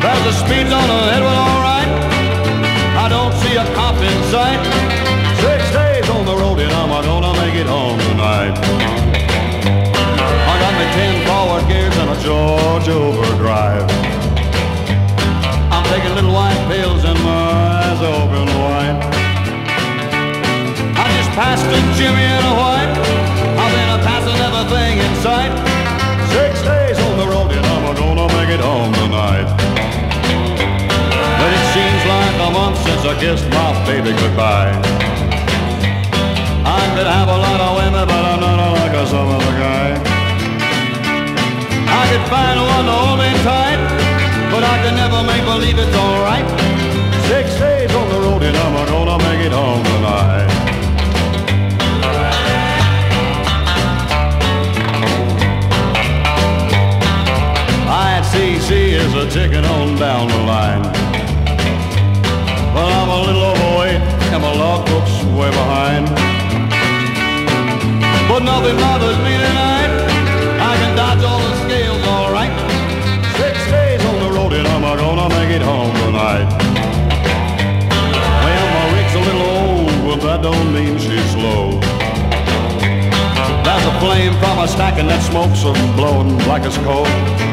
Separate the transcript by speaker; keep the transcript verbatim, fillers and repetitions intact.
Speaker 1: There's a speed on ahead, well, all right. I don't see a cop in sight. Six days on the road and I'm gonna make it home tonight. I got me ten forward gears and a George overdrive. I'm taking little white pills and my eyes open wide. I just passed a Jimmy in a white. I've been a passing everything in sight. Six days on the road and I'm gonna make it home tonight. But it seems like a month since I kissed my baby goodbye. I could have a lot of women, but I'm not like a some other guy. I could find one to hold me tight, but I can never make believe it's alright. Six days on the road and I'm gonna make it home tonight. I C C is a ticking on down the line. Well, I'm a little overweight and my logbook's way behind. But nothing bothers me tonight. I can dodge all the scales all right. Six days on the road and I'm gonna make it home tonight. Well, my rig's a little old, but that don't mean she's slow. There's a flame from a stack and that smoke's blowing like it's cold.